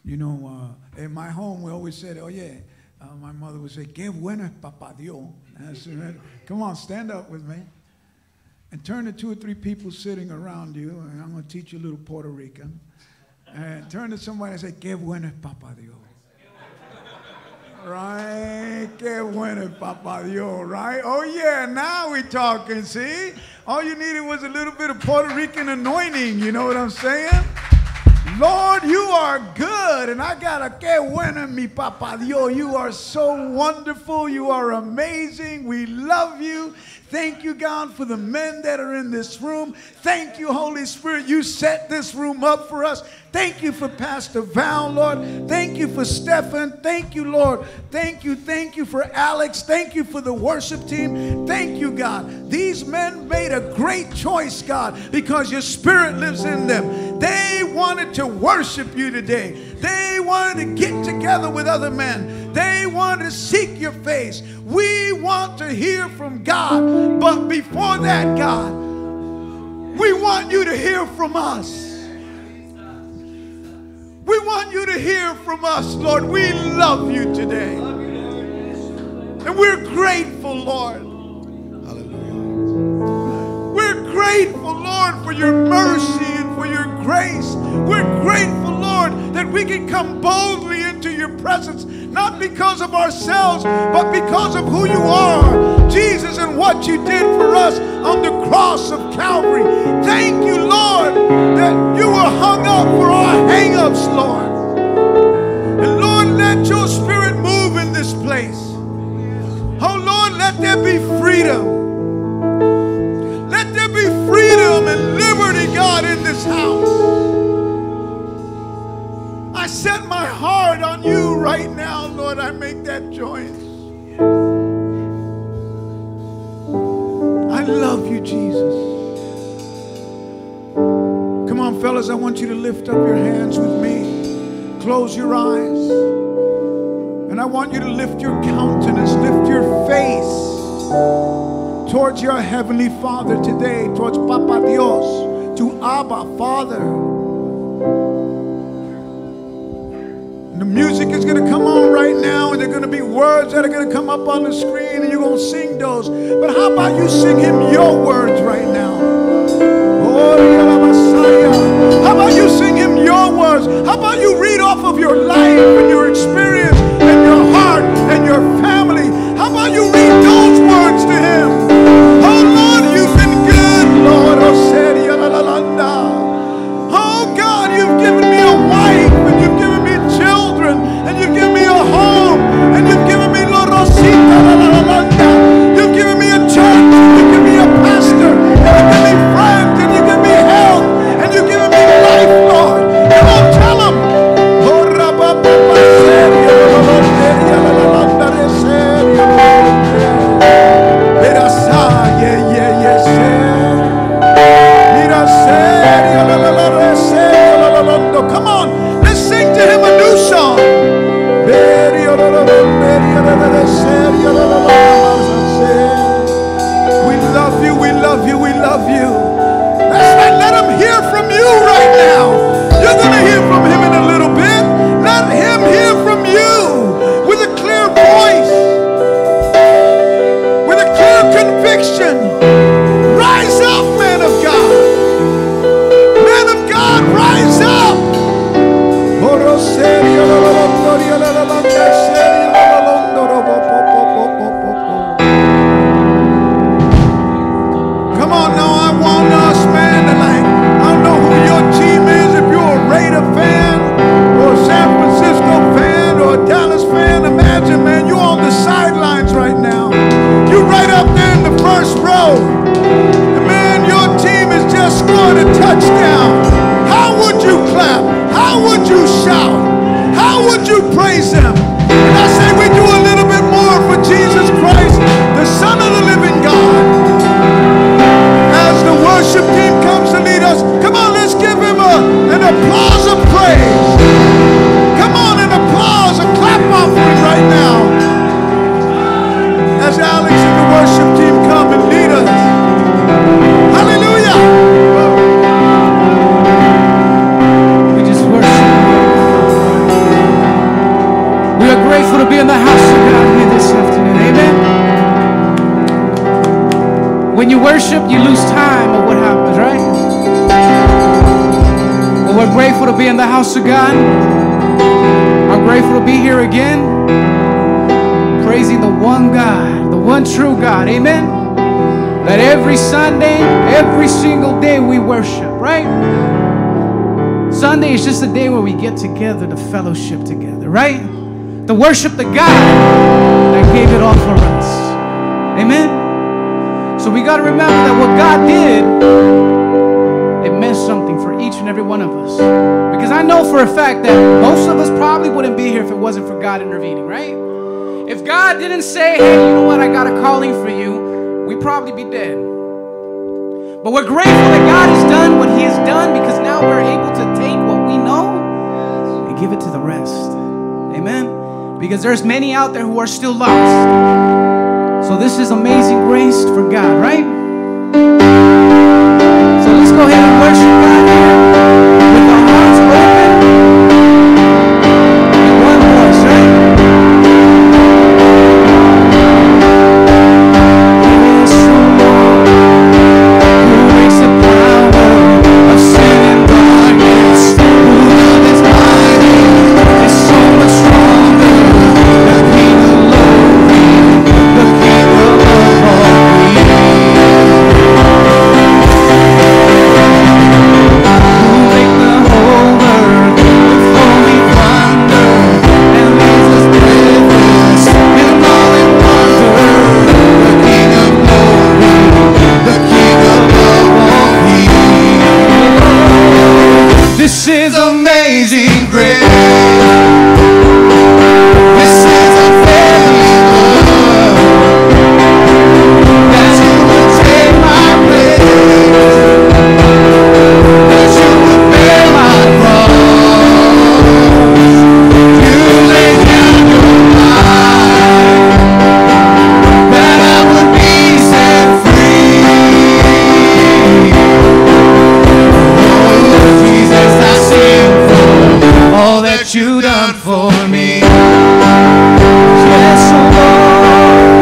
You know, in my home, we always said, oh, yeah. My mother would say, "Qué bueno es Papá Dios." Come on, stand up with me. And turn to 2 or 3 people sitting around you, and I'm going to teach you a little Puerto Rican. And turn to somebody and say, "Qué bueno es Papá Dios." Right? Qué bueno es Papá Dios, right? Oh, yeah, now we talking, see? All you needed was a little bit of Puerto Rican anointing, you know what I'm saying? Lord, you are good, and I got a que bueno mi Papa Dios. You are so wonderful. You are amazing. We love you. Thank you, God, for the men that are in this room. Thank you, Holy Spirit. You set this room up for us. Thank you for Pastor Val, Lord. Thank you for Stephen. Thank you, Lord. Thank you for Alex. Thank you for the worship team. Thank you, God. These men made a great choice, God, because your Spirit lives in them. They wanted to worship you today. They wanted to get together with other men. They wanted to seek your face. We want to hear from God. But before that, God, we want you to hear from us. We want you to hear from us, Lord. We love you today. And we're grateful, Lord. Hallelujah. We're grateful, Lord, for your mercy and for your grace. We're grateful, Lord, that we can come boldly into your presence, not because of ourselves, but because of who you are, Jesus, and what you did for us on the cross of Calvary. Thank you, Lord, that you were hung up for our hang-ups, Lord. And Lord, let your Spirit move in this place. Oh, Lord, let there be freedom. Let there be freedom and liberty, God, in this house. I set my heart on you right now, Lord. I make that choice. I love you, Jesus. Come on, fellas, I want you to lift up your hands with me. Close your eyes. And I want you to lift your countenance, lift your face towards your Heavenly Father today, towards Papa Dios, to Abba, Father. And the music is going to come on right now, and there are going to be words that are going to come up on the screen, and you're going to sing those. But how about you sing him your words right now? Oh, how about you sing him your words? How about you read off of your life and your experience and your heart and your family? How about you read those words to him? Oh, Lord, you've been good, Lord. Oh, God, you've given me a wife, and you've given me children, and you've given me a home, and you've given me La Rosita, you've given me a church, you've given me a pastor, and you've given me friends, and you've given me health, and you've given me life, Lord. Come on, tell them. Come on, let's sing to him a new song. We love you, we love you, we love you. Let him hear from you right now. You're going to hear from him in a little bit. Let him hear from you with a clear voice, with a clear conviction. Rise up, man of God. Man of God, rise up. Come on now, I want us, man, to I don't know who your team is, if you're a Raider fan or a San Francisco fan or a Dallas fan. Imagine, man, you're on the sidelines right now. You're right up there in the first row. And man, your team has just scored a touchdown. How would you clap? How would you shout? How would you praise him? And I say we do a little bit more for Jesus Christ, the Son of the living God. As the worship team comes to lead us, come on, let's give him an applause of praise. Come on, an applause, a clap offering right now. As Alex and the worship team come and lead us. Hallelujah. We just worship. When you worship, you lose time of what happens, right? Well, we're grateful to be in the house of God. I'm grateful to be here again, praising the one God, the one true God. Amen. That every Sunday, every single day we worship, right? Sunday is just a day where we get together to fellowship together, right? To worship the God that gave it all for us. Amen. So we got to remember that what God did, it meant something for each and every one of us. Because I know for a fact that most of us probably wouldn't be here if it wasn't for God intervening, right? If God didn't say, hey, you know what, I got a calling for you, we'd probably be dead. But we're grateful that God has done what He has done, because now we're able to take what we know and give it to the rest. Amen? Because there's many out there who are still lost. So this is amazing grace for God, right? So let's go ahead and worship God here with our hearts open in one voice, right? Yes, the Lord who breaks the power of sin and darkness, who love is mighty, is so much stronger, the King of glory, the King of all who make the whole earth with holy thunder and leaves us breathless in all in wonder, the King of glory, the King of all peace. This is amazing grace. This is unfailing love, that you would take my place, that you would bear my cross. You laid down your life, that I would be set free. Oh, Jesus, I sing for all that you done for me. Yes, oh Lord,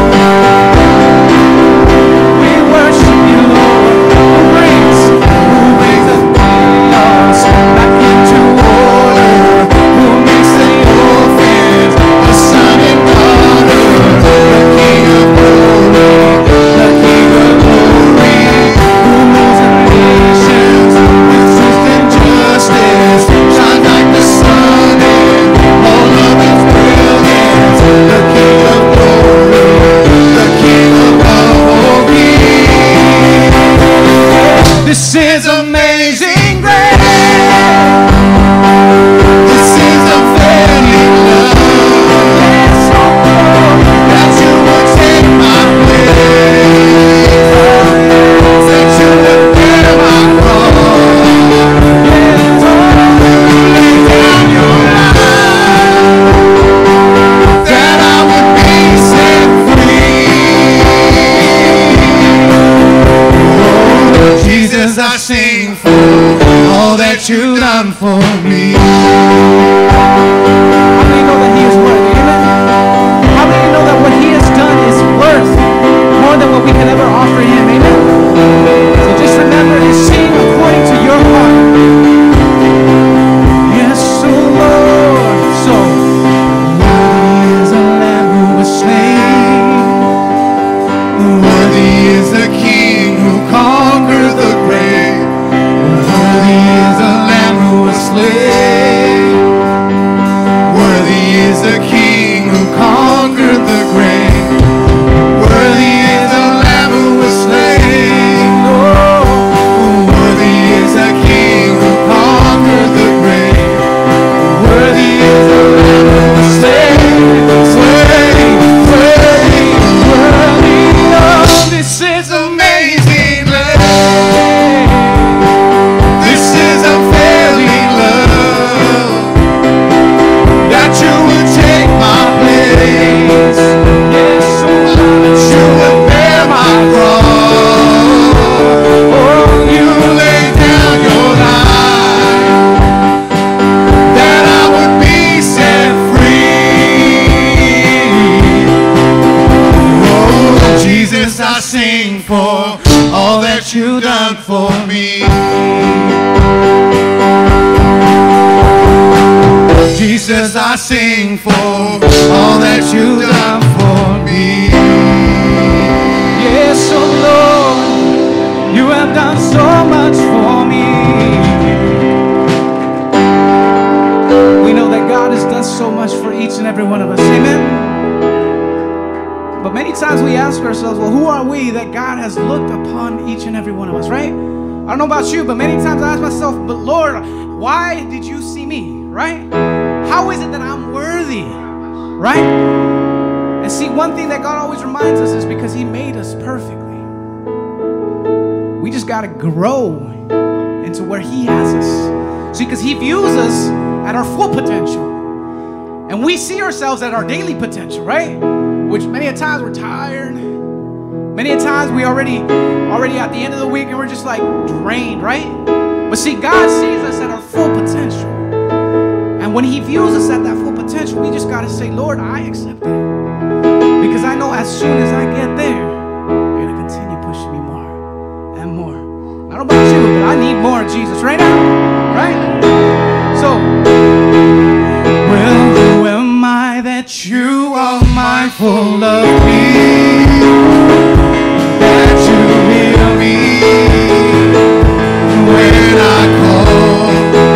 we worship you, Lord, who brings the chaos back into order, who makes the orphans the son and daughter, the King of glory, the King of glory, who moves in nations with truth and justice, shine like the sun in all of its brilliance, the King of glory, the King of all peace. This is amazing grace. This is unfailing love. Yes, oh Lord, that you would take my place, that you would bear my cross. Yes, oh Lord, lay down your life, that I would be set free. Oh, Jesus, I sing for all that you've done for me. How many know that He is worthy? Amen? How many know that what He has done is worth more than what we can ever offer Him? Amen? So just remember and sing according to your heart. Yes, oh Lord. So, worthy is the Lamb who was slain. Worthy is the King who conquered the grave. Worthy is the Lamb who was slain. Worthy is the King who conquered the grave. Worthy is the Lamb who was slain. Oh, worthy is the King who conquered the grave. Worthy is the Lamb who was slain. Worthy, worthy, worthy. Oh, this is amazing love. This is unfailing love, that you would take my place, Jesus, I sing for all that you've done for me. Jesus, I sing for all that you've done for me. Yes, oh Lord, you have done so much for me. We know that God has done so much for each and every one of us. Amen. But many times we ask ourselves, well, who are we that God has looked upon each and every one of us, right? I don't know about you, but many times I ask myself, but Lord, why did you see me, right? How is it that I'm worthy, right? And see, one thing that God always reminds us is because He made us perfectly. We just got to grow into where He has us. See, because He views us at our full potential. And we see ourselves at our daily potential, right? Which many a times we're tired. Many a times we already at the end of the week and we're just like drained, right? But see, God sees us at our full potential. And when He views us at that full potential, we just got to say, Lord, I accept it. Because I know as soon as I get there, you're going to continue pushing me more and more. I don't know about you, but I need more of Jesus right now, right? So, well, who am I that you are mindful of me? That you hear me when I call?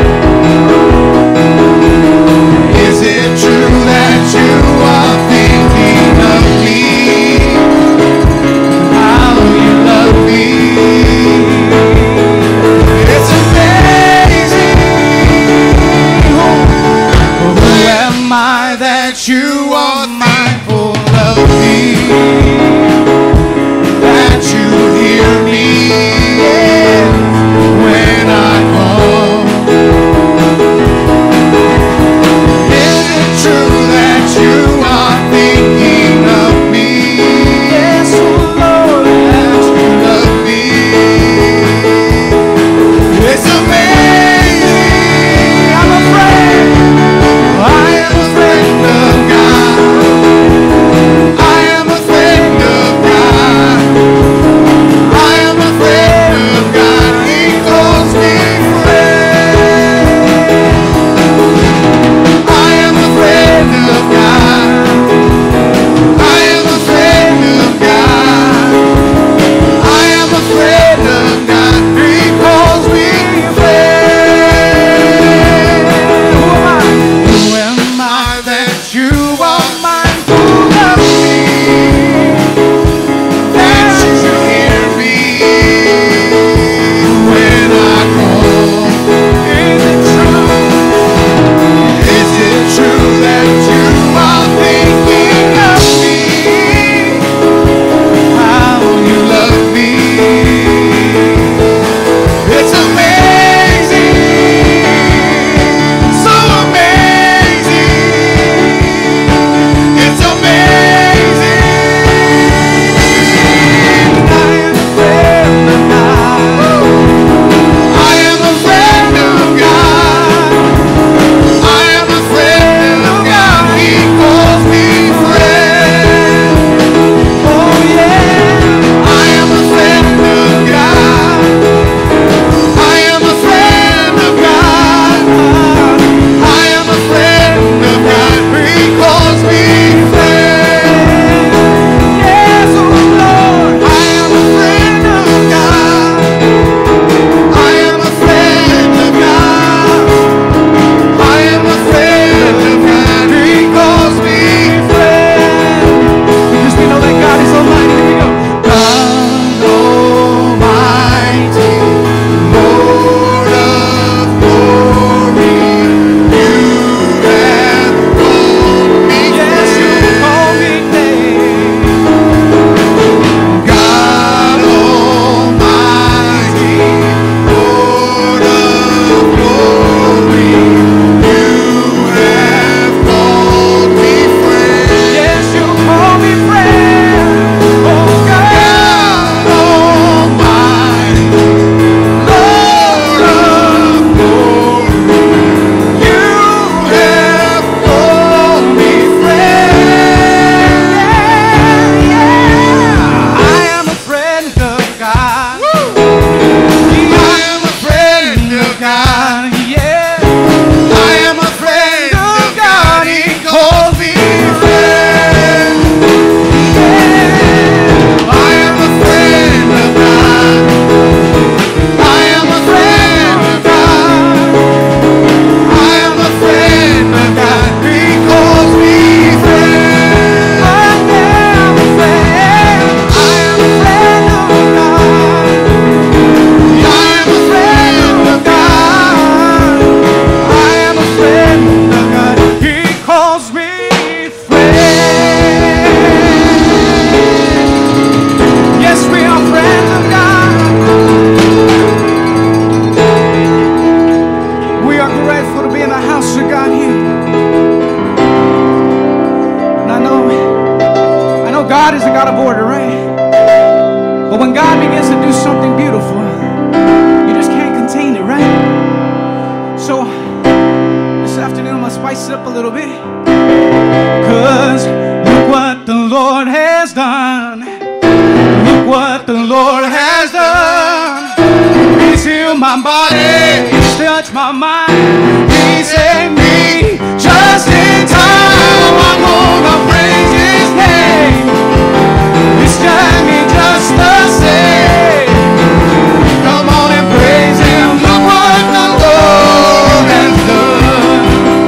Is it true that you are thinking of me? How you love me? It's amazing. Who am I that you are mindful of me? That you hear me when I call? Is it true that you are thinking of me? Yes, oh Lord, that you love me. It's amazing. I'm a friend. I am a friend of God. God is a God of order, right? But when God begins to do something beautiful, you just can't contain it, right? So this afternoon I'm gonna spice it up a little bit. 'Cause look what the Lord has done. Look what the Lord has done. He's healed my body, He's touched my mind, He saved me just in time. I'm gonna praise His name. He's done me just the same. Come on and praise Him. Look what the Lord has done.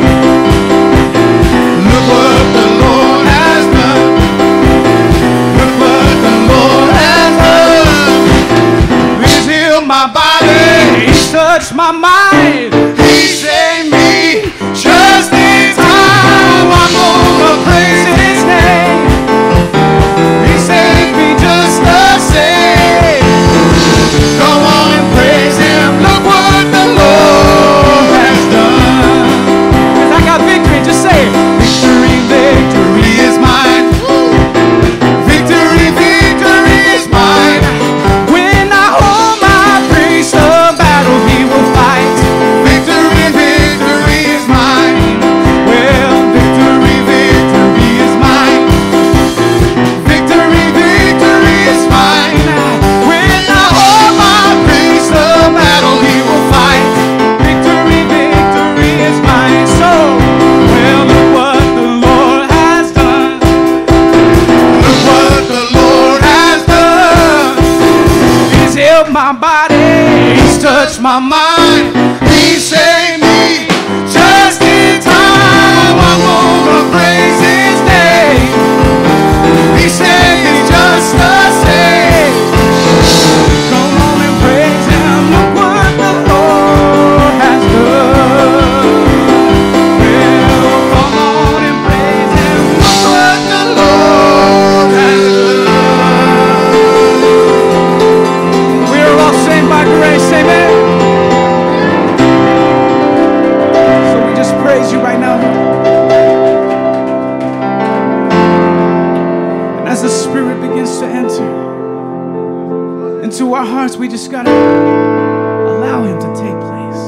Look what the Lord has done. Look what the Lord has done. He's healed my body, He's touched my mind, He saved me just in time. I'm gonna praise His name. He saved me just the same. Come on and praise Him. Look what the Lord has done. 'Cause I got victory. Just say it. Victory, victory is mine. Victory, victory is mine. When I hold my priest, the battle He will fight. Victory, victory is mine. Well, victory, victory is mine. Victory, victory is mine. When I hold my priest, the battle He will fight. Victory, victory is mine. So, well, look what the Lord has done. Look what the Lord has done. He's healed my body, He's touched my mind, He saved me just in time. I'm gonna praise His name. He saved me just the same. Come on and praise Him. Look what the Lord has done. Well, come on and praise Him. Look what the Lord has done. We are all saved by grace, amen. So we just praise You right now. And as the Spirit begins to enter into our hearts, we just gotta allow Him to take place.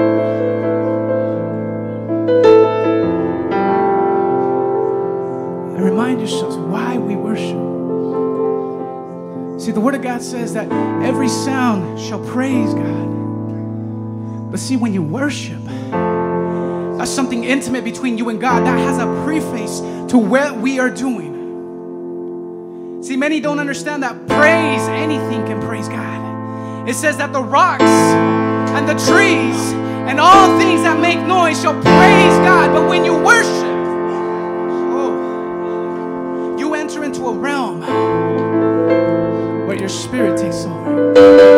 And remind yourselves why we worship. See, the Word of God says that every sound shall praise God. But see, when you worship, that's something intimate between you and God. That has a preface to what we are doing. See, many don't understand that praise, anything can praise God. It says that the rocks and the trees and all things that make noise shall praise God. But when you worship, oh, you enter into a realm where your spirit takes over.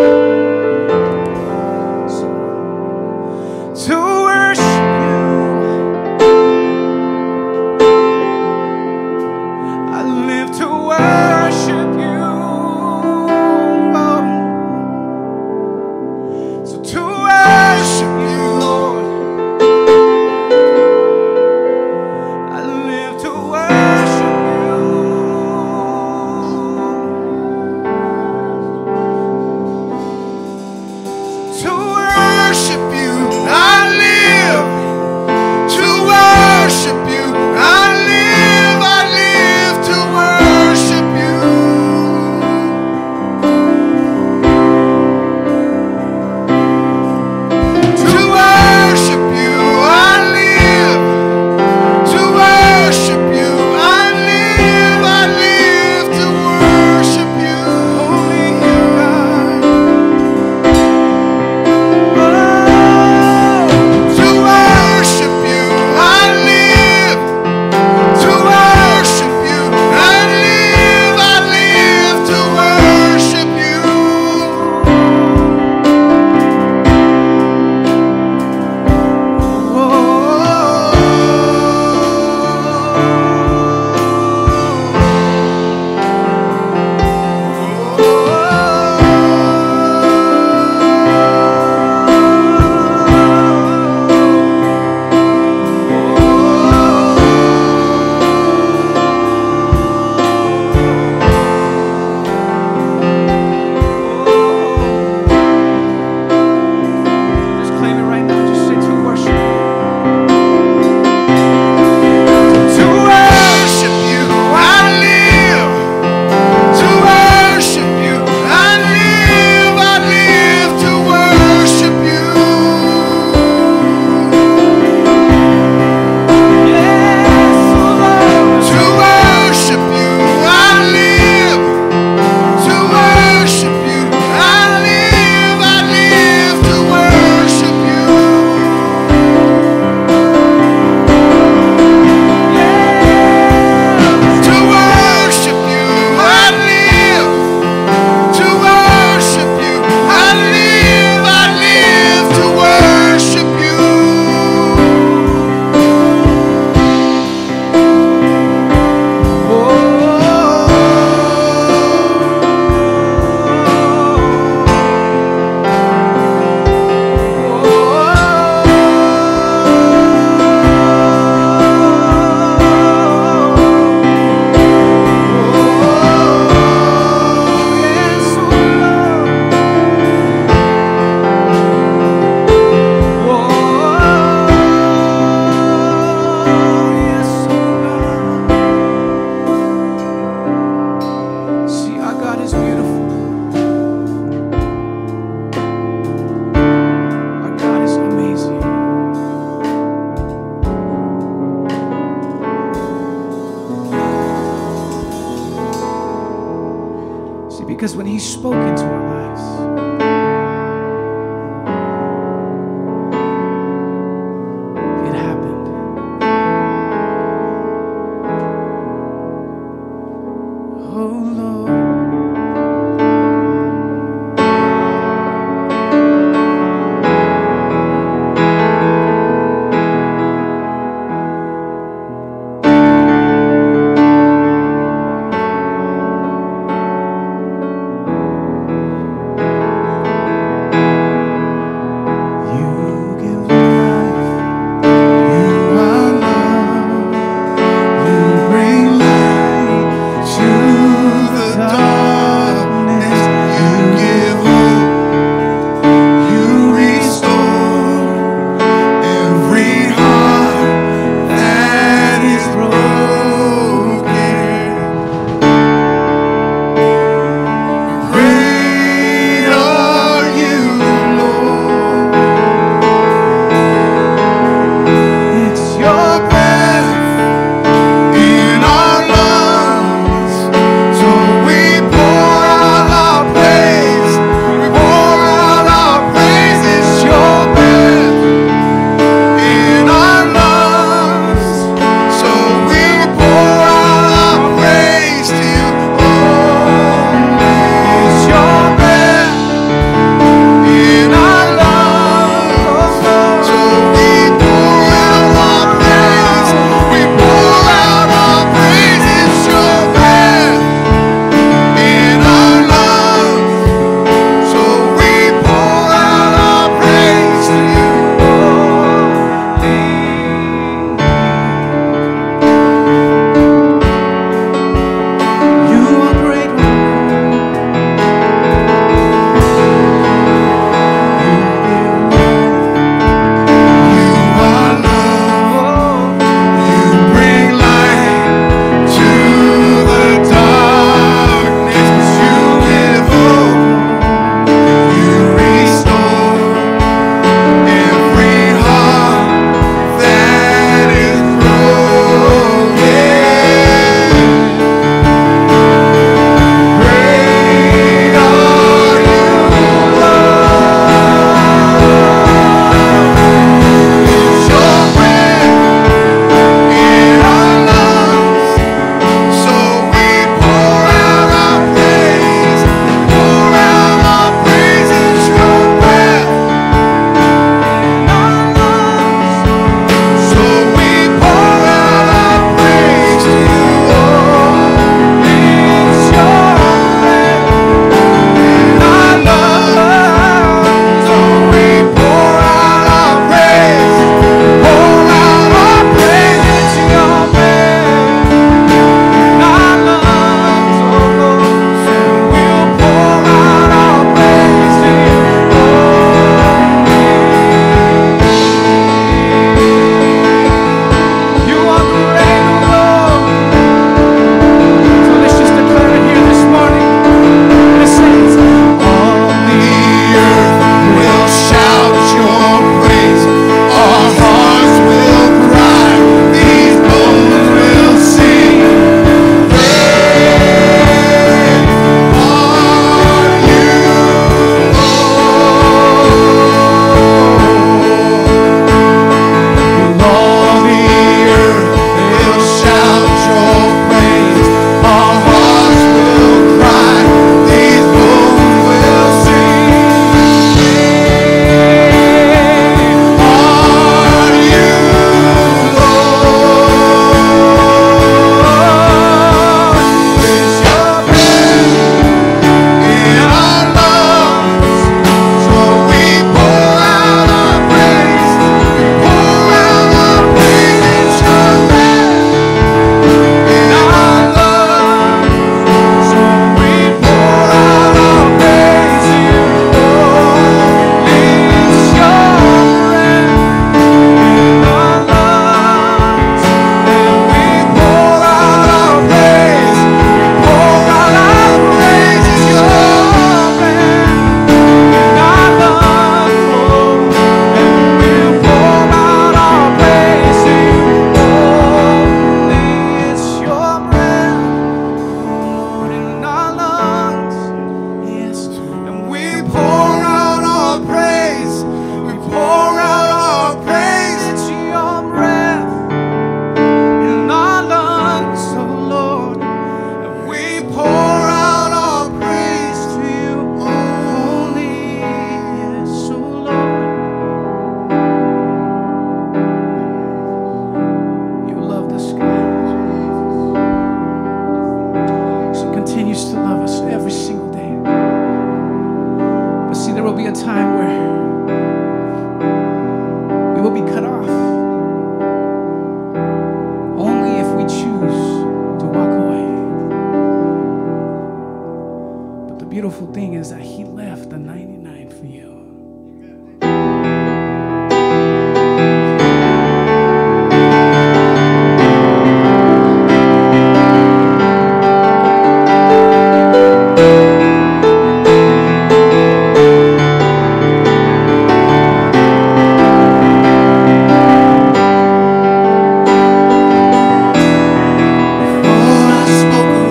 To worship You, I live to worship You. So to worship You, Lord, I live to worship You. Because when He spoke into our lives, it happened. Oh Lord. beautiful thing is that he left the 99 for you.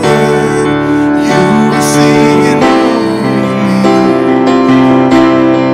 Singing over me.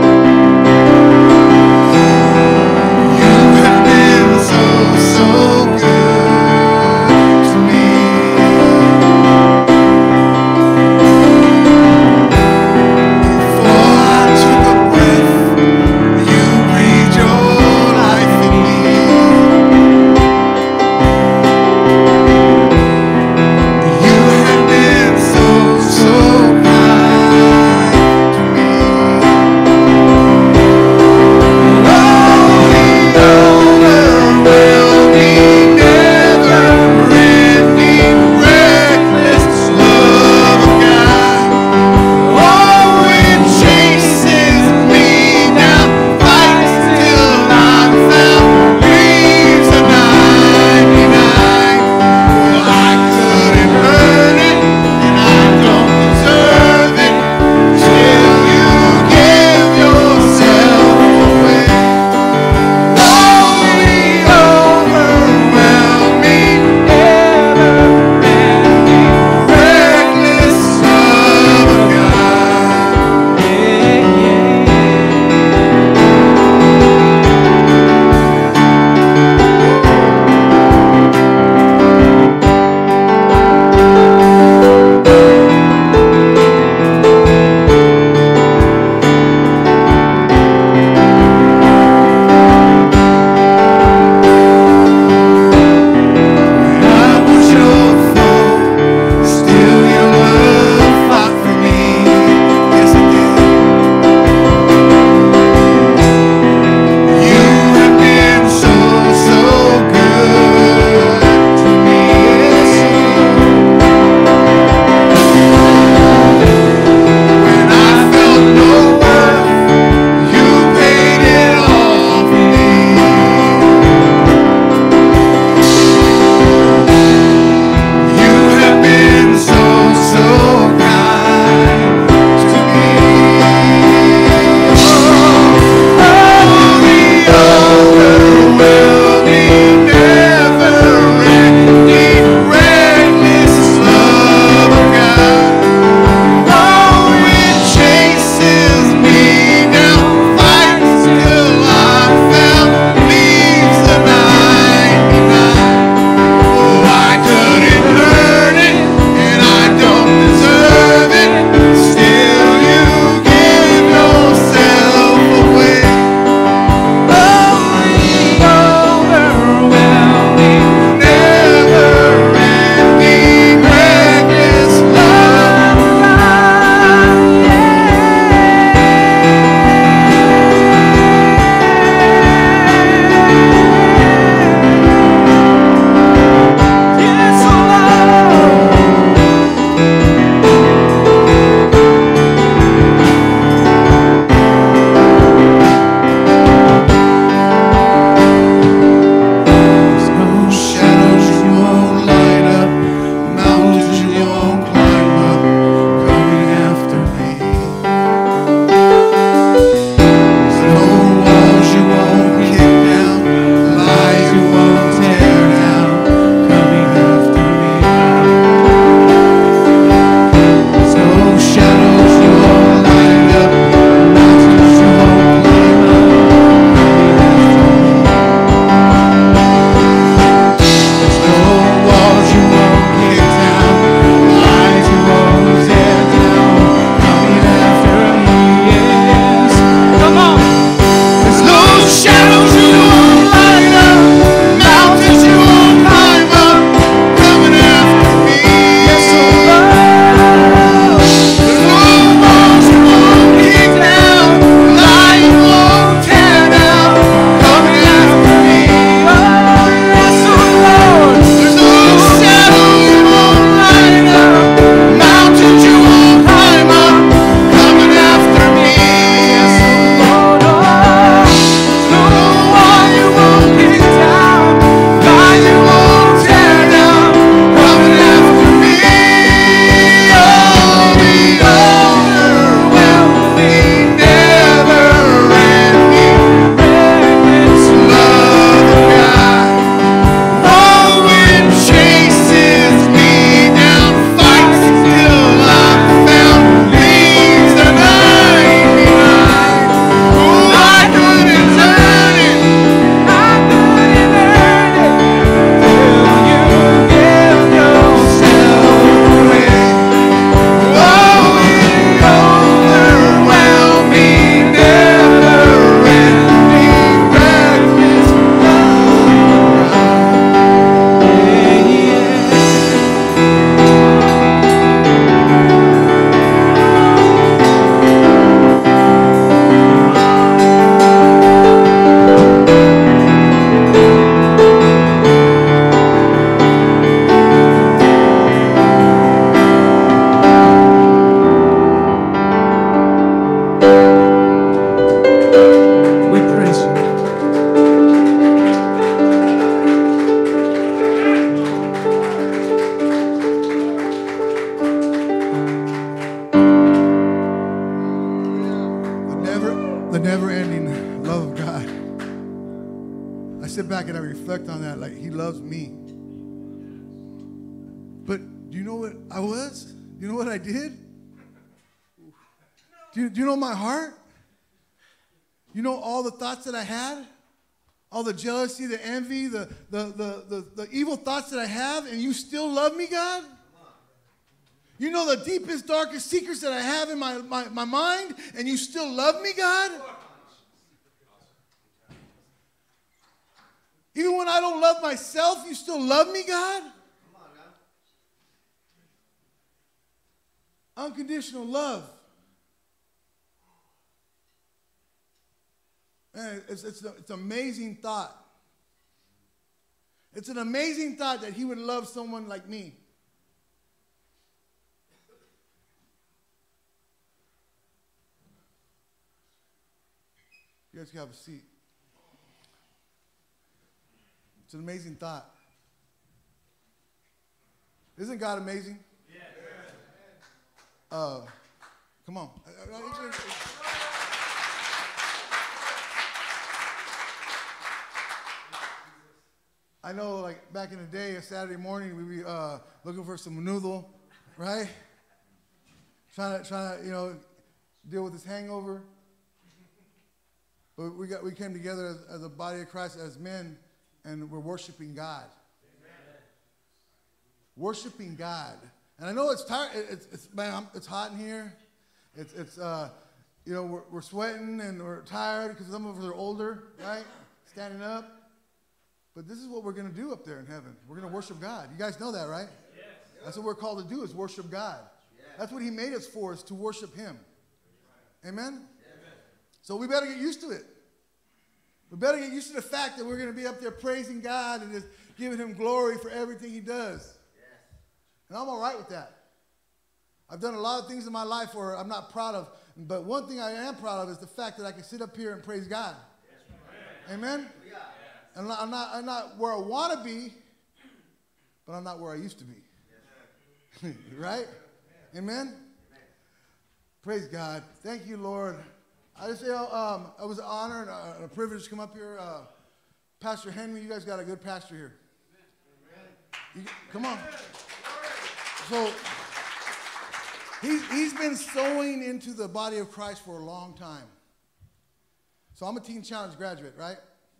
But do you know what I was? Do you know what I did? Do you know my heart? You know all the thoughts that I had? All the jealousy, the envy, the evil thoughts that I have, and you still love me, God? You know the deepest, darkest secrets that I have in my mind, and you still love me, God? Even when I don't love myself, you still love me, God? Unconditional love. Man, it's an amazing thought. It's an amazing thought that he would love someone like me. You guys can have a seat. It's an amazing thought. Isn't God amazing? Yes. Come on. I know, like, back in the day, a Saturday morning, we'd be looking for some noodle, right? Trying to, deal with this hangover. But we came together as a body of Christ, as men, and we're worshiping God. Amen. Worshiping God. And I know it's tired. It's hot in here. We're sweating and we're tired because some of us are older, right? Standing up. But this is what we're going to do up there in heaven. We're going to worship God. You guys know that, right? Yes. That's what we're called to do, is worship God. Yes. That's what he made us for, is to worship him. Amen? Yes. So we better get used to it. We better get used to the fact that we're going to be up there praising God and just giving him glory for everything he does. Yes. And I'm all right with that. I've done a lot of things in my life where I'm not proud of, but one thing I am proud of is the fact that I can sit up here and praise God. Yes. Amen? Yeah. And I'm not where I want to be, but I'm not where I used to be. Yes. Right? Amen? Amen? Praise God. Thank you, Lord. I just say, it was an honor and a privilege to come up here. Pastor Henry, you guys got a good pastor here. Come on. So he's been sowing into the body of Christ for a long time. So I'm a Teen Challenge graduate, right?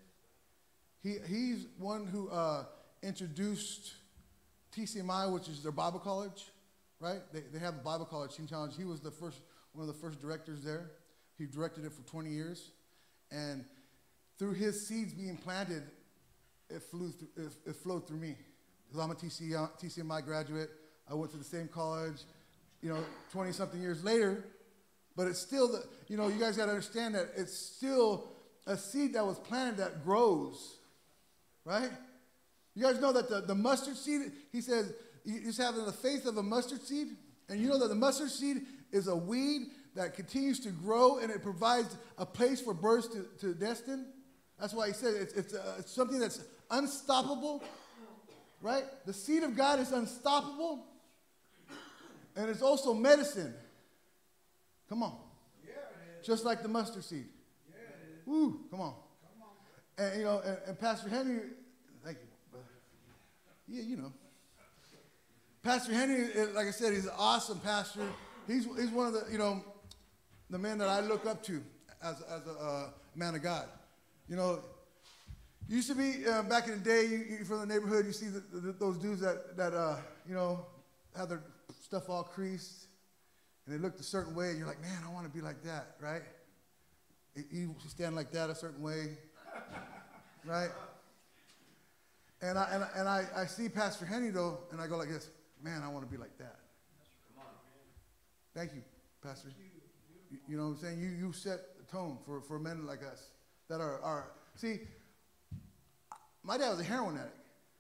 He's one who introduced TCMI, which is their Bible college, right? They have the Bible college, Teen Challenge. He was one of the first directors there. He directed it for 20 years. And through his seeds being planted, it flowed through me. Because I'm a TCMI graduate. I went to the same college, 20-something years later. But it's still, you guys got to understand that it's still a seed that was planted that grows. Right? You guys know that the mustard seed, he says, you just have the faith of a mustard seed. And you know that the mustard seed is a weed that continues to grow, and it provides a place for birds to destine. That's why he said it's something that's unstoppable. Right? The seed of God is unstoppable. And it's also medicine. Come on. Yeah, just like the mustard seed. Yeah, woo, come on. And, and Pastor Henry, thank you. Yeah, Pastor Henry, like I said, he's an awesome pastor. He's one of the men that I look up to as a man of God. Used to be, back in the day, you from the neighborhood, you see those dudes that have their stuff all creased, and they looked a certain way, and you're like, man, I want to be like that, right? You stand like that a certain way. Right? And I see Pastor Henry, though, and I go like this, man, I want to be like that. Thank you, Pastor. You know what I'm saying? You set the tone for men like us that are see, my dad was a heroin addict.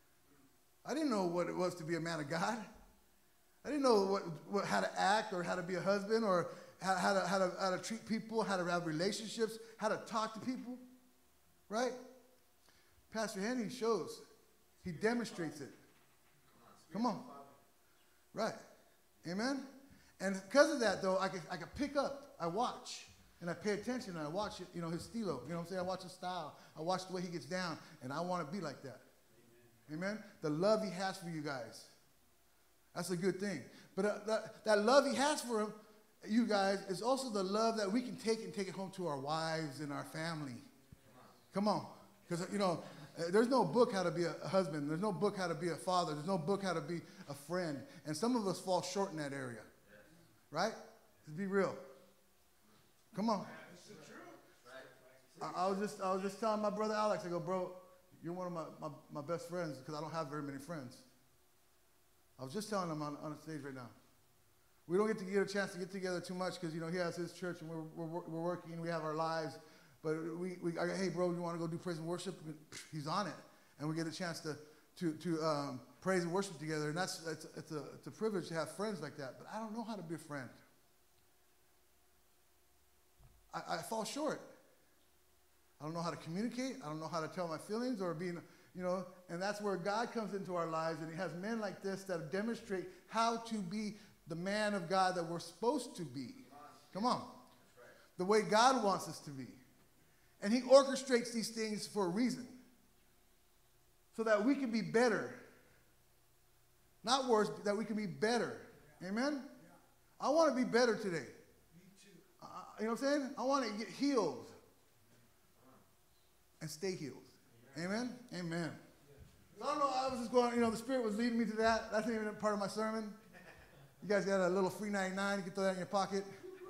I didn't know what it was to be a man of God. I didn't know how to act or how to be a husband or how to treat people, how to have relationships, how to talk to people. Right? Pastor Henry shows. He demonstrates it. Come on. Right. Amen? And because of that, though, I can pick up. I watch. And I pay attention. And I watch it, his stilo. You know what I'm saying? I watch his style. I watch the way he gets down. And I want to be like that. Amen? The love he has for you guys. That's a good thing. But that love he has for him, you guys, is also the love that we can take and take it home to our wives and our family. Come on. Because, there's no book how to be a husband. There's no book how to be a father. There's no book how to be a friend. And some of us fall short in that area. Right? Let's be real. Come on. I was just telling my brother Alex, I go, bro, you're one of my best friends because I don't have very many friends. I was just telling him on the stage right now. We don't get a chance to get together too much because, he has his church and we're working, we have our lives. But I go, hey, bro, you want to go do praise and worship? He's on it. And we get a chance to praise and worship together. And it's a privilege to have friends like that. But I don't know how to be a friend. I fall short. I don't know how to communicate. I don't know how to tell my feelings or being, and that's where God comes into our lives. And he has men like this that demonstrate how to be the man of God that we're supposed to be. Come on. The way God wants us to be. And he orchestrates these things for a reason. So that we can be better. Not worse, but that we can be better. Amen? I want to be better today. Me too. You know what I'm saying? I want to get healed. And stay healed. Amen? Amen. So I don't know, I was just going, the Spirit was leading me to that. That's not even part of my sermon. You guys got a little free 99. You can throw that in your pocket.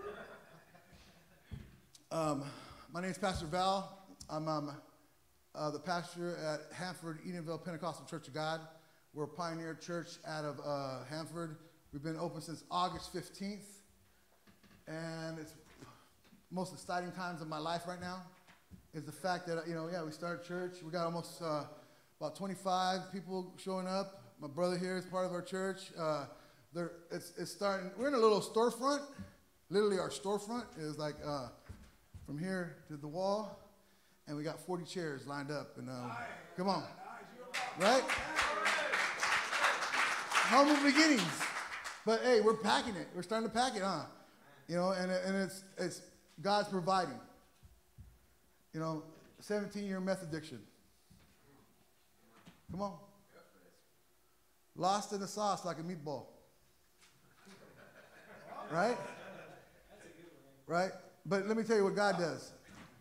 My name is Pastor Val. I'm the pastor at Hanford Edenville Pentecostal Church of God. We're a pioneer church out of Hanford. We've been open since August 15th. And it's most exciting times of my life right now is the fact that, we started church. We got almost about 25 people showing up. My brother here is part of our church. It's starting. We're in a little storefront. Literally, our storefront is like from here to the wall, and we got 40 chairs lined up. And come on, right? Humble beginnings, but hey, we're packing it. We're starting to pack it, huh? And it's God's providing. 17-year meth addiction. Come on. Lost in the sauce like a meatball. Right? Right? But let me tell you what God does.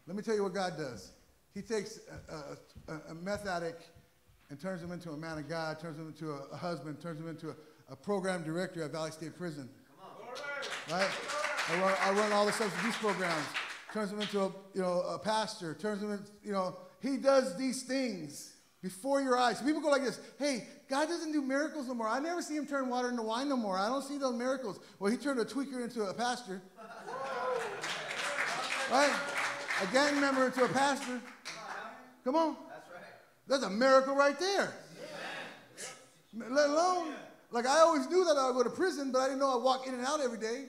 He takes a meth addict and turns him into a man of God, turns him into a husband, turns him into a program director at Valley State Prison. Right? I run all the substance abuse programs. Turns him into a pastor. Turns him into, he does these things before your eyes. People go like this, hey, God doesn't do miracles no more. I never see him turn water into wine no more. I don't see those miracles. Well, he turned a tweaker into a pastor. Right? A gang member into a pastor. Come on. That's right. That's a miracle right there. Yeah. Let alone, like I always knew that I would go to prison, but I didn't know I'd walk in and out every day.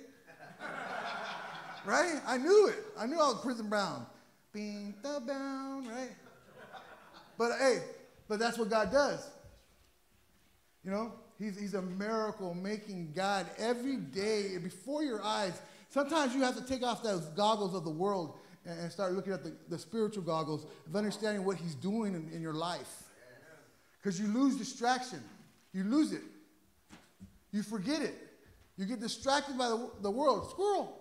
Right? I knew it. I knew I was prison bound. Being the bound, right? But hey, that's what God does. He's a miracle making God every day before your eyes. Sometimes you have to take off those goggles of the world and start looking at the spiritual goggles of understanding what he's doing in your life. Because you lose distraction. You lose it. You forget it. You get distracted by the world. Squirrel.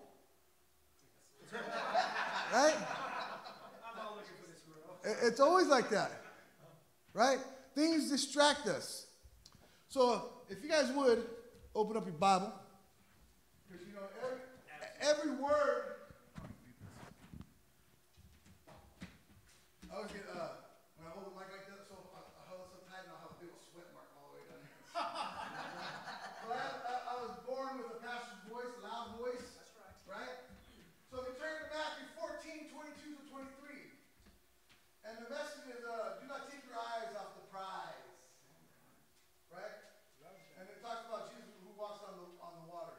Right? I'm all looking for the squirrel. It's always like that. Right? Things distract us. So if you guys would, open up your Bible. Because every word. I always get, when I hold the mic like that, so I hold it so tight and I'll have a big sweat mark all the way down here. So I was born with a pastor's voice, a loud voice. That's right. Right? So if you turn to Matthew 14, 22 to 23. And the message is, do not take your eyes off the prize. Right? And it talks about Jesus who walks on the water.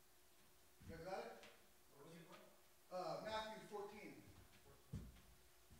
You guys got it? Matthew 14.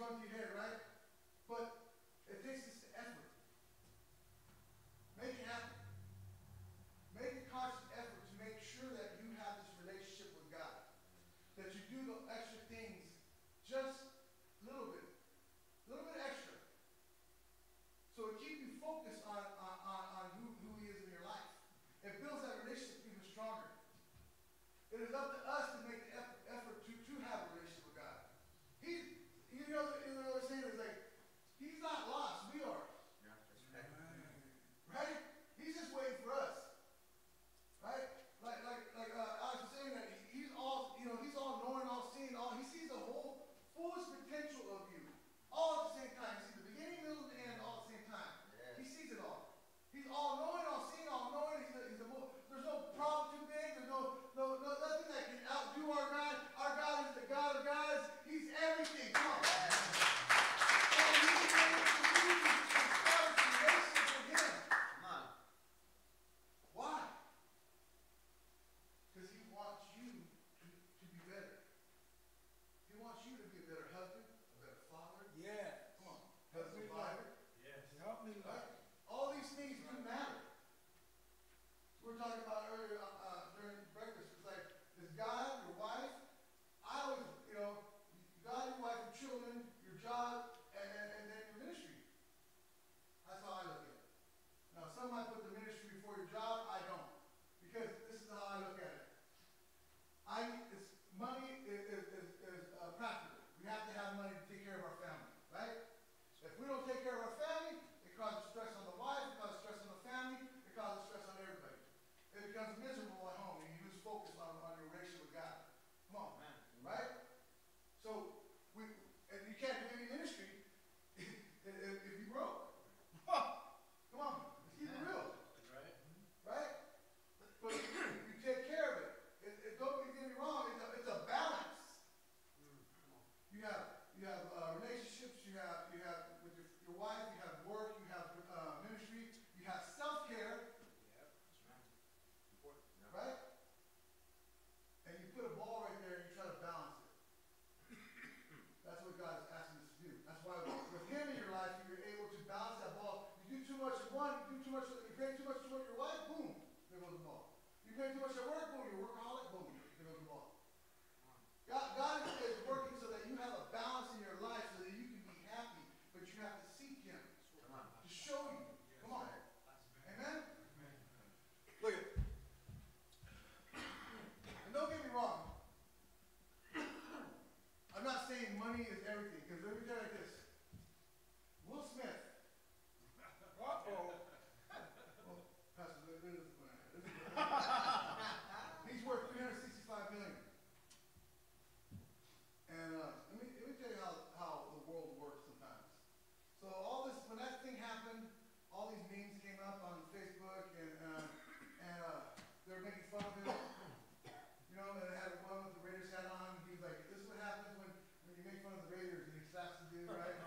run through your head, right? But it takes this effort. Make it happen. Make a conscious effort to make sure that you have this relationship with God. That you do the extra things just a little bit extra. So it keeps you focused on who He is in your life. It builds that relationship even stronger. It is up to us to make the effort to have a relationship with God. You know what I'm saying? Is like, He's not lost. We are. Yeah, that's right. Right? He's just waiting for us. Right? Like Alex was saying that He's all, He's all knowing, all seeing, He sees the whole fullest potential of you. All at the same time. He sees the beginning, middle, and the end all at the same time. Yes. He sees it all. He's all knowing, all seeing, all knowing. There's no problem too big. There's nothing that can outdo our God. Our God is the God of gods. He's everything. Come on. And He's able to use you to establish a relationship with Him. Come on. Why? Because He wants you to be better. He wants you to be a better husband, a better father. Yeah. Come on. Husband, father. Yes. Help me, Lord. Right? All these things do matter. We were talking about earlier during breakfast. It's like, is God, your wife, I always, God, your wife, your children, your job, and then your ministry. That's how I look at it. Now, some might put the ministry before your job. I don't. Because this is how I look at it. Money is practical. We have to have money to take care of our family, right? If we don't take care of our family, it causes stress on the wife, it causes stress on the family, it causes stress on everybody. It becomes miserable at home, and you lose focus on your relationship with God. Come on, man. Right? So, and you can't do any ministry if you broke. Come on, let's keep it real. Right. Right? But you take care of it. Don't get me wrong, it's a balance. You have relationships, you have with your wife, you have work, you have ministry, you have self-care. Yep. That's right. Important. Yeah. Right? And you put a ball right there and you try to balance it. That's what God is asking us to do. That's why with Him in your life, you're able to balance that ball. You do too much at one, you pay too much toward your wife, boom, there goes the ball. You pay too much at work, boom, you're a workaholic, boom, there goes the ball. God is working so that you have a balance in your life so that you can be happy, but you have to seek Him Come on. to show you. Come on. Amen? Look at it. And don't get me wrong. I'm not saying money is everything, because let me tell you like this. Will Smith. Uh-oh. Well, Pastor, he's worth $365 million. And let me tell you how the world works sometimes. So when that thing happened, all these memes came up on Facebook, and they were making fun of him. And they had one with the Raiders hat on. He was like, "This is what happens when you make fun of the Raiders," and he slaps the dude, right?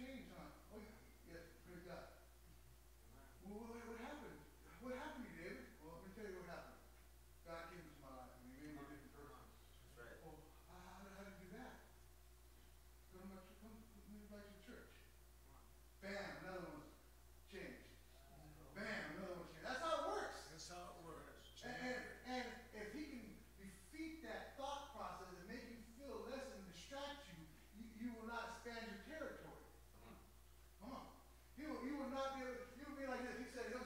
changed, huh? Oh, yeah. Yes, praise God. Well, what happened? What happened to you, David? Well, let me tell you what happened. God came into my life and he made me a different person. That's right. Well, how did you do that? Come invite you to church. Bam, another one's changed. Bam, another one's changed. That's how it works. That's how it works. And if he can defeat that thought process and make you feel less and distract you, you will not expand your territory. Come on. You will not be able, you will be like this. He said,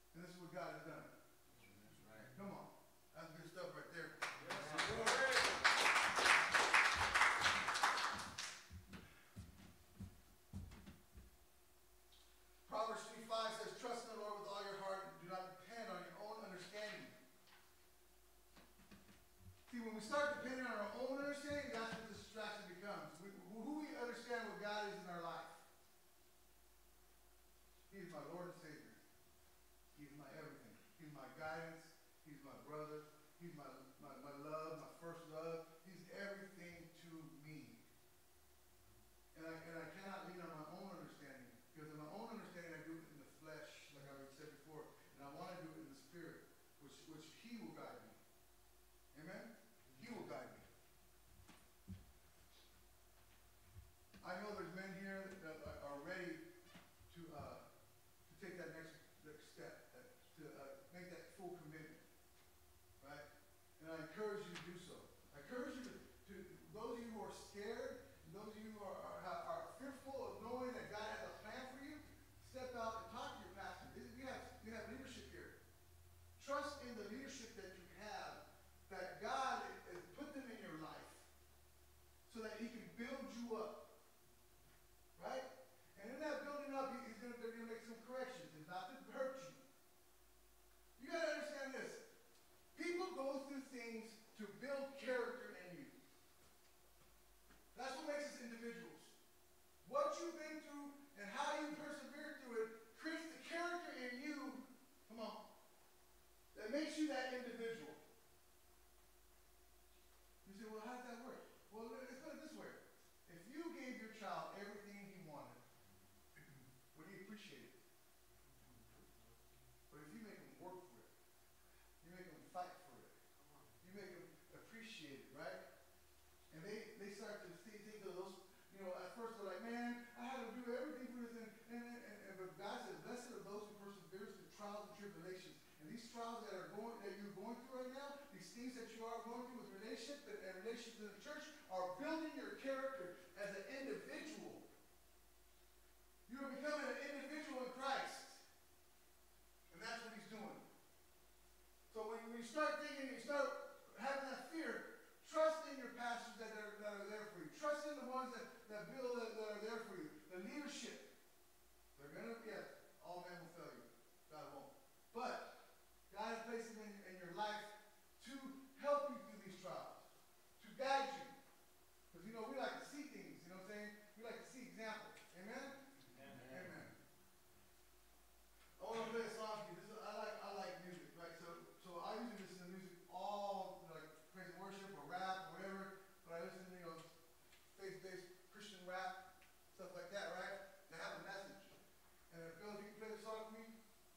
And this is what God has done. Come on. That's good stuff right there. Proverbs 3:5 says, trust in the Lord with all your heart and do not depend on your own understanding. See, when we start depending on our own understanding, that's what the distraction becomes. Who we understand what God is in our life. He is my Lord and Savior. He's my everything. He's my guidance. He's my brother. He's my love, my first love. He's everything to me. And I cannot lean on my own understanding. Because in my own understanding, I do it in the flesh, like I said before. And I want to do it in the spirit, which He will guide me. Amen? He will guide me. I know there's men here that are ready to take that next step, to make that full commitment, right? And I encourage you to do so. I encourage you to those of you who are scared, and those of you who are fearful of knowing that God has a plan for you, step out and talk to your pastor. You have leadership here. Trust in the leadership that you have, that God has put them in your life so that He can build you up. Right? And in that building up, they're going to make some corrections. It's not to hurt you. You got to understand this. People go through things to build character in you. That's what makes us individuals. What you've been through and how you persevere through it creates the character in you, come on, that makes you that individual. You say, well, how does that work? Well, let's put it this way. If you gave your child everything he wanted, would he appreciate it? But if you make him work for it, you make him fight for it, you make him appreciate it, right? And they start to think of those, at first they're like, man, I had to do everything for this, but God says, blessed are those who persevere through trials and tribulations. And these trials that you're going through right now, these things that you are going through with relationships and relationships in the church are building your character as an individual. You are becoming an individual in Christ. And that's what He's doing. So when you start thinking, you start having that fear, trust in your pastors that are there for you. Trust in the ones that are there for you. The leadership. They're going to, yes, all men will fail you. God won't. But God has placed them in your life to help you through these trials, to guide you. Because, we like to see things, you know what I'm saying? We like to see examples. Amen? Amen. I want to play a song for you. I like music, right? So I usually listen to music all, like praise and worship or rap or whatever. But I listen to, faith-based Christian rap, stuff like that, right? They have a message. And Bill, if you can play the song for me.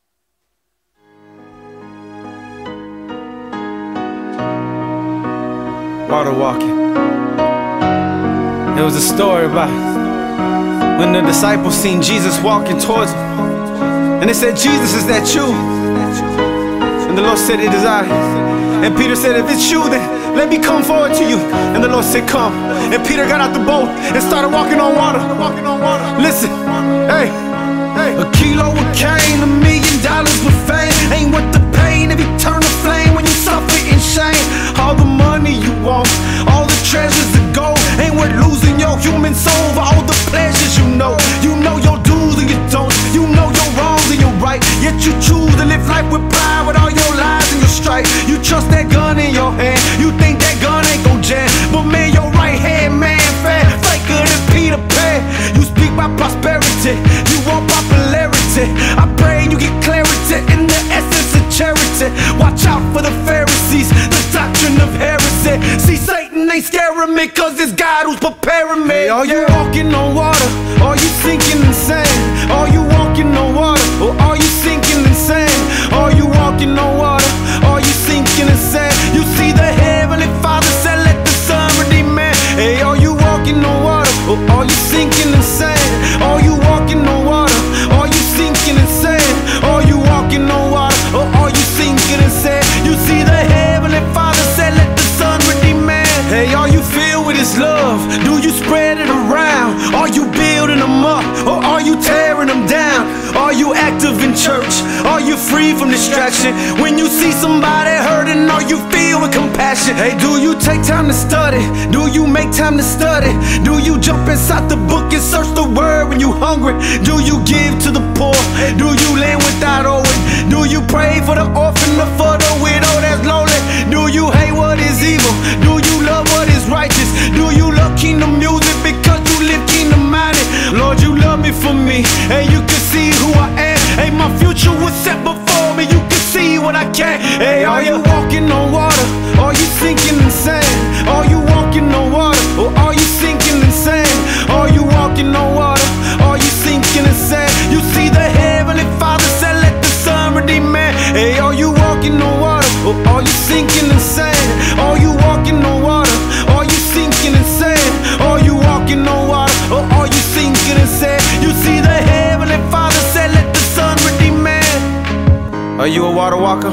Water walking. It was a story about when the disciples seen Jesus walking towards them, and they said, Jesus, is that you? And the Lord said, it is I. And Peter said, if it's you, then let me come forward to you. And the Lord said, come. And Peter got out the boat and started walking on water. Listen, hey. A kilo of cane, $1 million with fame ain't worth the pain of eternal flame when you suffer in shame. All the money you want, all the treasures of gold ain't worth losing your human soul for all the pleasures you know. You know your do's and your don'ts, you know your wrongs and your right. Yet you choose to live life with pride with all your lies and your strife. You trust that gun in your hand, you think that gun ain't gon' jam. But man, your right hand man fat, faker than Peter Pan. You speak by prosperity, you want popularity. I pray you get clarity in the essence of charity. Watch out for the Pharisees, the doctrine of heresy. See, Satan ain't scaring me, cause it's God who's preparing me. Hey, are you walking on water? Are you sinking in sand? Are you walking on water? Or are you sinking in sand? Are you walking on water? Are you sinking in sand? You see the Heavenly Father said, let the Son redeem man. Hey, are you walking on water? Or are you sinking in sand? Are you walking on water? Are you sinking in sand? Are you walking on water? Or are you sinking in sand? You see the Heavenly Father said, let the Son redeem man. Hey, are you filled with His love? Do you spread it around? Are you building them up? Or are you tearing them down? Are Are you active in church? Are you free from distraction? When you see somebody hurting, are you filled with compassion? Hey, do you take time to study? Do you make time to study? Do you jump inside the book and search the word when you hungry? Do you give to the poor? Do you lend without owing? Do you pray for the orphan or for the widow that's lonely? Do you hate what is evil? Do you love what is righteous? Do you love kingdom music because you live kingdom minded? Lord, you love me for me, and you can see who I am. Hey, my future was set before me, you can see what I can. Hey, are you walking on water? Are you sinking in sand? Are you walking on water? Or are you sinking in sand? Are you walking on water? Are you sinking in sand? You see the Heavenly Father said, let the Son redeem man. Hey, are you walking on water? Or are you sinking in sand? Are you walking on water? Are you sinking in sand? Are you walking on water? Or are you sinking in sand? You see the Heavenly Father said, let the Son redeem man. Are you a water walker?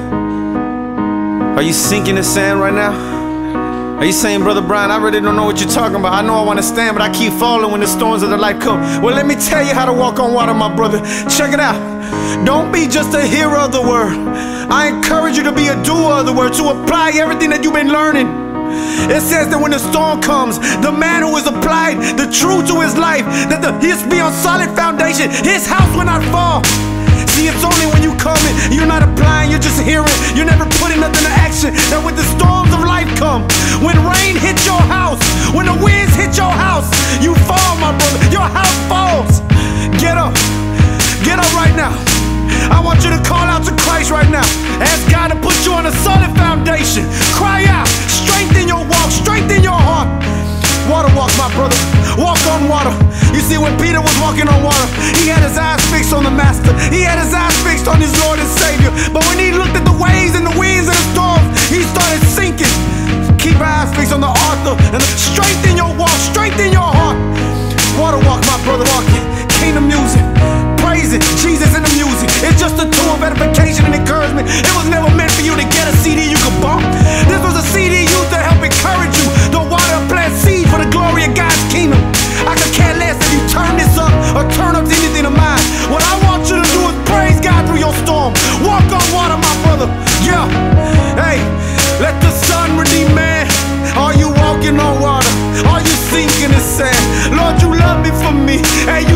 Are you sinking in sand right now? Are you saying, Brother Brian, I really don't know what you're talking about. I know I want to stand, but I keep falling when the storms of the life come. Well, let me tell you how to walk on water, my brother. Check it out. Don't be just a hearer of the word. I encourage you to be a doer of the word, to apply everything that you've been learning. It says that when the storm comes, the man who has applied the truth to his life, that he'll be on solid foundation, his house will not fall. See, it's only when you come in, you're not applying, you're just hearing, you're never putting nothing to action, that when the storms of life come, when rain hits your house, when the winds hit your house, you fall, my brother, your house falls. Get up right now. I want you to call out to Christ right now. Ask God to put you on a solid foundation. Cry out, strengthen your walk, strengthen your heart. Water walk, my brother, walk on water. You see, when Peter was walking on water, he had his eyes fixed on the Master. He had his eyes fixed on his Lord and Savior. But when he looked at the waves and the winds and the storms, he started sinking. Keep your eyes fixed on the author and strengthen your walk, strengthen your heart. Water walk, my brother, walk it. Kingdom music, praising Jesus in the music. It's just a tool of edification and encouragement. It was never meant for you to get a CD you could bump. This was a CD used to help encourage you, to water and plant seed for the glory of God's kingdom. I could care less if you turn this up or turn up to anything of mine. What I want you to do is praise God through your storm. Walk on water, my brother. Yeah. Hey, let the Son redeem man. Are you walking on water? Are you sinking in sand? Lord, you love me for me. Hey,